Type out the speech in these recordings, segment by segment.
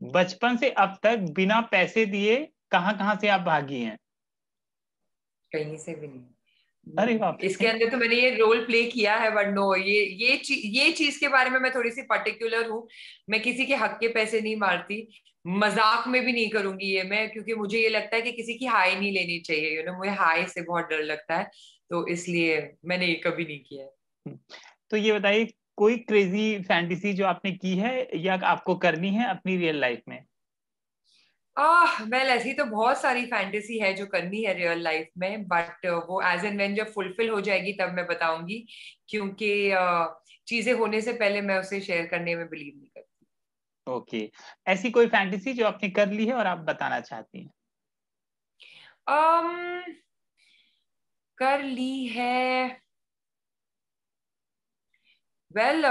बचपन से अब तक बिना पैसे दिए कहाँ कहाँ से आप भागी हैं? कहीं से भी नहीं। अरे बाप इसके रे। अंदर तो मैंने ये रोल प्ले किया है, बट नो, ये चीज के बारे में मैं थोड़ी सी पर्टिकुलर हूँ। मैं किसी के हक के पैसे नहीं मारती, मजाक में भी नहीं करूंगी ये मैं, क्योंकि मुझे ये लगता है कि किसी की हाय नहीं लेनी चाहिए, मुझे हाय से बहुत डर लगता है, तो इसलिए मैंने ये कभी नहीं किया है। तो ये बताइए, कोई क्रेजी फैंटेसी जो आपने की है या आपको करनी है अपनी रियल लाइफ में? वेल, ऐसी तो बहुत सारी फैंटेसी है जो करनी है रियल लाइफ में, बट वो एज एंड व्हेन जब फुलफिल हो जाएगी तब मैं बताऊंगी, क्योंकि चीजें होने से पहले मैं उसे शेयर करने में बिलीव नहीं करती। ओके। ऐसी कोई फैंटेसी जो आपने कर ली है और आप बताना चाहती हैं? um, कर ली है। वेल,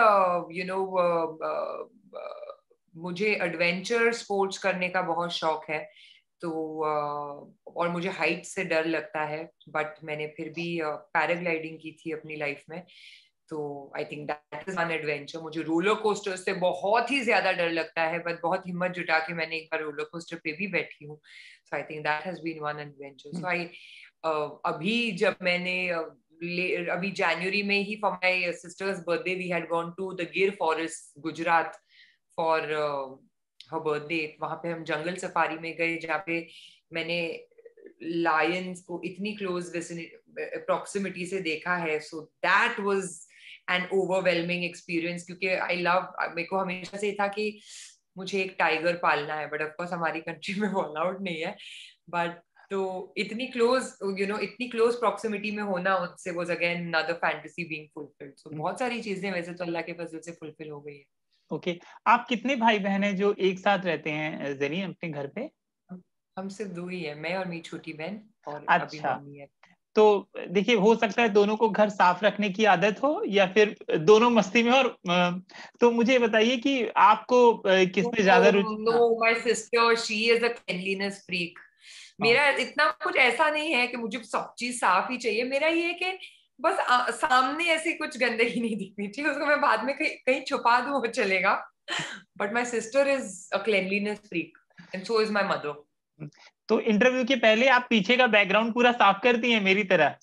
मुझे एडवेंचर स्पोर्ट्स करने का बहुत शौक है, तो और मुझे हाइट से डर लगता है, बट मैंने फिर भी पैराग्लाइडिंग की थी अपनी लाइफ में, तो I think that is one adventure. मुझे रोलर कोस्टर से बहुत ही ज्यादा डर लगता है, बट बहुत हिम्मत जुटा के मैंने एक बार रोलर कोस्टर पे भी बैठी हूँ, so I think that has been one adventure. So I अभी जब मैंने अभी जनवरी में ही for my sister's birthday we had gone to the Gir forest Gujarat for her birthday. वहां पे हम जंगल सफारी में गए, जहाँ पे मैंने लायंस को इतनी क्लोज प्रॉक्सिमिटी से देखा है, so that was an overwhelming experience, क्योंकि आई लव, मेरे को हमेशा से था कि मुझे एक टाइगर पालना है, बट ऑफ कोर्स हमारी कंट्री में वो अलाउड नहीं है, बट तो इतनी क्लोज, इतनी क्लोज प्रॉक्सिमिटी में होना उससे was again another fantasy being fulfilled. So बहुत सारी चीजें वैसे तो अल्लाह के फजल से फुलफिल हो गई है। ओके। आप कितने भाई बहन हैं जो एक साथ रहते हैं जरीन अपने घर पे? हम सिर्फ दो ही है, मैं और मेरी छोटी बहन, और अभी अच्छा। मम्मी है। तो देखिए, हो सकता है दोनों को घर साफ रखने की आदत हो या फिर दोनों मस्ती में। और तो मुझे बताइए कि आपको किस में ज्यादा रुचि? नो, हाँ। My sister she is a cleanliness freak. हाँ। मेरा इतना कुछ ऐसा नहीं है कि मुझे सब चीज साफ ही चाहिए, मेरा ये है कि बस सामने ऐसी कुछ गंदगी नहीं दिखनी चाहिए, उसको मैं बाद में कहीं कहीं छुपा दूं वो चलेगा, but my sister is a cleanliness freak and so is my mother. तो इंटरव्यू के पहले आप पीछे का बैकग्राउंड पूरा साफ करती हैं मेरी तरह?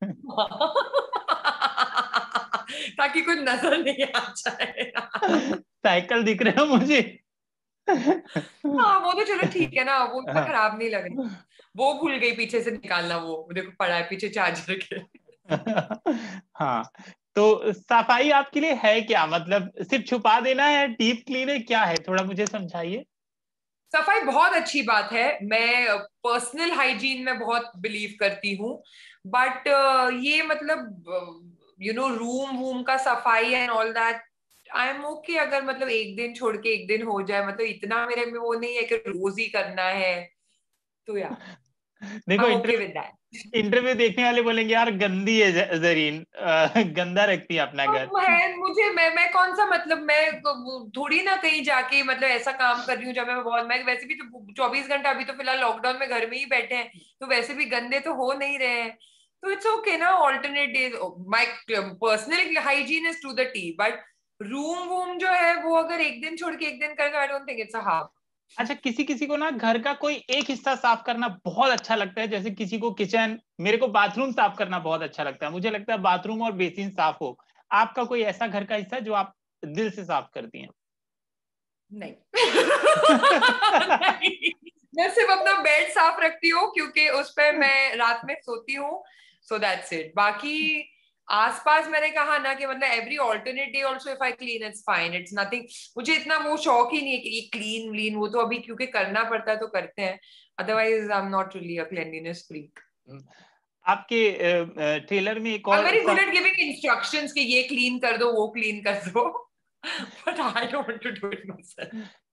ताकि कुछ नजर नहीं आ जाए। साइकिल दिख रहे हो मुझे। हाँ, वो तो चलो ठीक है ना, वो इतना हाँ। खराब नहीं लग रहा। वो भूल गई पीछे से निकालना, वो देखो पड़ा है पीछे चार्जर के। हाँ। तो सफाई आपके लिए है क्या? मतलब सिर्फ छुपा देना है, डीप क्लीन है, क्या है? थोड़ा मुझे समझाइए। सफाई बहुत अच्छी बात है, मैं पर्सनल हाइजीन में बहुत बिलीव करती हूँ, बट ये मतलब रूम वूम का सफाई and all that, I am okay अगर मतलब एक दिन छोड़ के एक दिन हो जाए, मतलब इतना मेरे में वो नहीं है कि रोज ही करना है, तो या देखो, I am okay with that. Interview देखने वाले बोलेंगे यार गंदी है जरीन, गंदा रखती है अपना घर। अब है मुझे, मैं कौन सा मतलब, मैं थोड़ी ना कहीं जाके मतलब ऐसा काम कर रही हूँ जब मैं वैसे भी तो 24 घंटा, अभी तो फिलहाल लॉकडाउन में घर में ही बैठे हैं, तो वैसे भी गंदे तो हो नहीं रहे हैं, तो इट्स ओके ना, alternate days. My personal hygiene is to the T, but room वूम जो है वो अगर एक दिन छोड़ के एक दिन करेगा, I don't think it's a harm. अच्छा, किसी किसी को ना घर का कोई एक हिस्सा साफ करना बहुत अच्छा लगता है, जैसे किसी को किचन, मेरे को बाथरूम साफ करना बहुत अच्छा लगता है। मुझे लगता है बाथरूम और बेसिन साफ हो। आपका कोई ऐसा घर का हिस्सा जो आप दिल से साफ करती हैं? नहीं। नहीं, मैं सिर्फ अपना बेड साफ रखती हूँ क्योंकि उस पे मैं रात में सोती हूँ, सो दैट्स इट। बाकी आसपास मैंने कहा ना कि मतलब every alternate day also if I clean it's fine, it's nothing. मुझे इतना वो शौक ही नहीं है कि ये क्लीन व्लीन, वो तो अभी क्योंकि करना पड़ता है तो करते हैं, otherwise I am not really a cleanliness freak. आपके ट्रेलर में एक आई एम और very good at giving instructions कि ये क्लीन कर दो वो क्लीन कर दो, but I don't want to do it my self.